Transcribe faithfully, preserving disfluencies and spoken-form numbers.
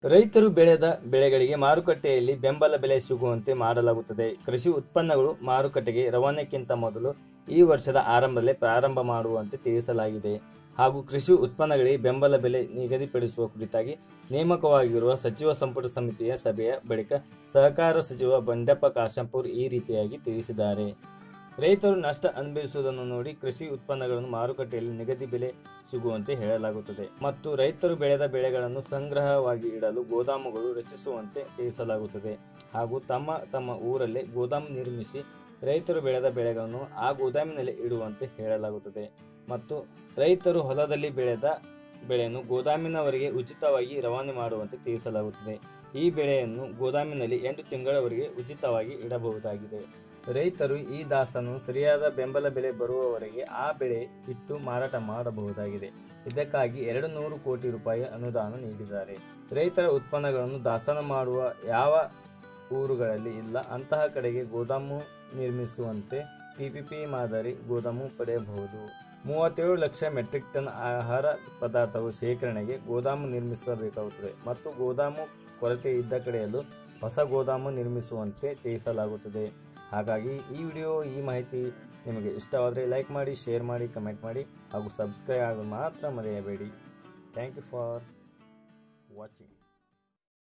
ರೈತರು ಬೆಳೆದ ಬೆಳೆಗಳಿಗೆ ಮಾರುಕಟ್ಟೆಯಲ್ಲಿ ಬೆಂಬಲ ಬೆಲೆ ಸಿಗುವಂತೆ ಮಾಡಲಾಗುತ್ತದೆ. ಕೃಷಿ ಉತ್ಪನ್ನಗಳು ಮಾರುಕಟ್ಟೆಗೆ ರವಾನೆಗಿಂತ ಮೊದಲು ಈ ವರ್ಷದ ಆರಂಭದಲ್ಲೇ ಪ್ರಾರಂಭ ಮಾಡುವಂತೆ ತಿಳಿಸಲಾಗಿದೆ. ಹಾಗೂ ಕೃಷಿ ಉತ್ಪನ್ನಗಳಿಗೆ ಬೆಂಬಲ ಬೆಲೆ ನಿಗದಿಪಡಿಸುವ ಕುರಿತಾಗಿ ನೇಮಕವಾಗಿರುವ ಸಚಿವ ಸಂಪುಟ ಸಮಿತಿಯ ಸಭೆಯ ಬಳಿಕ ಸಹಕಾರ ಸಚಿವ ಬಂಡೆಪ್ಪ ಕಾಶೆಂಪೂರ್ ಈ ರೀತಿಯಾಗಿ ತಿಳಿಸಿದ್ದಾರೆ. ರೈತರು ನಷ್ಟ ಅನುಭವಿಸುವುದನ್ನು ನೋಡಿ ಕೃಷಿ ಉತ್ಪನ್ನಗಳನ್ನು ಮಾರುಕಟ್ಟೆಯಲ್ಲಿ ನಿಗದಿ ಬೆಲೆ ಸಿಗುವಂತೆ ಹೇಳಲಾಗುತ್ತದೆ ಮತ್ತು ರೈತರು ಬೆಳೆದ ಬೆಳೆಗಳನ್ನು ಸಂಗ್ರಹವಾಗಿ ಇಡಲು ಗೋದಾಮುಗಳು ರಚಿಸುವಂತೆ ತಿಳಿಸಲಾಗುತ್ತದೆ. ಹಾಗೂ ತಮ್ಮ ತಮ್ಮ ಊರಲ್ಲೇ ಗೋದಾಮು ನಿರ್ಮಿಸಿ ರೈತರು ಬೆಳೆದ ಬೆಳೆಗಳನ್ನು ಆ ಗೋದಾಮಿನಲ್ಲಿ ಇಡುವಂತೆ ಹೇಳಲಾಗುತ್ತದೆ ಮತ್ತು ರೈತರು ಹೊಲದಲ್ಲಿ ಬೆಳೆದ ಬೆಳೆಯನ್ನು ಗೋದಾಮಿನವರೆಗೆ ಉಚಿತವಾಗಿ ರವಾನೆ ಮಾಡುವಂತೆ ತಿಳಿಸಲಾಗುತ್ತದೆ. ಈ ಬೆಳೆಯನ್ನು ಗೋದಾಮಿನಲ್ಲಿ ಎಂಟು ತಿಂಗಳವರೆಗೆ ಉಚಿತವಾಗಿ ಇಡಬಹುದಾಗಿದೆ. ರೈತರು ಈ ದಾಸ್ತಾನು ಸರಿಯಾದ ಬೆಂಬಲ ಬೆಲೆ ಬರುವವರೆಗೆ ಆ ಬೆಳೆ ಇಟ್ಟು ಮಾರಾಟ ಮಾಡಬಹುದಾಗಿದೆ. ಇದಕ್ಕಾಗಿ ಎರಡು ನೂರು ಕೋಟಿ ರೂಪಾಯಿ ಅನುದಾನ ನೀಡಿದ್ದಾರೆ. ರೈತರ ಉತ್ಪನ್ನಗಳನ್ನು ದಾಸ್ತಾನು ಮಾಡುವ ಯಾವ ಊರುಗಳಲ್ಲಿ ಇಲ್ಲ ಅಂತಹ ಕಡೆಗೆ ಗೋದಾಮು ನಿರ್ಮಿಸುವಂತೆ ಪಿಪಿಪಿ ಮಾದರಿ ಗೋದಾಮು ಪಡೆಯಬಹುದು. ಮೂವತ್ತೇಳು ಲಕ್ಷ ಮೆಟ್ರಿಕ್ ಟನ್ ಆಹಾರ ಪದಾರ್ಥವು ಶೇಖರಣೆಗೆ ಗೋದಾಮು ನಿರ್ಮಿಸಬೇಕಾಗುತ್ತದೆ ಮತ್ತು ಗೋದಾಮು ಕೊರತೆ ಇದ್ದ ಕಡೆಯಲ್ಲೂ ಹೊಸ ಗೋದಾಮು ನಿರ್ಮಿಸುವಂತೆ ತಿಳಿಸಲಾಗುತ್ತದೆ. ಹಾಗಾಗಿ ಈ ವಿಡಿಯೋ ಈ ಮಾಹಿತಿ ನಿಮಗೆ ಇಷ್ಟವಾದರೆ ಲೈಕ್ ಮಾಡಿ, ಶೇರ್ ಮಾಡಿ, ಕಮೆಂಟ್ ಮಾಡಿ ಹಾಗೂ ಸಬ್ಸ್ಕ್ರೈಬ್ ಆಗಲು ಮಾತ್ರ ಮರೆಯಬೇಡಿ. Thank you for watching.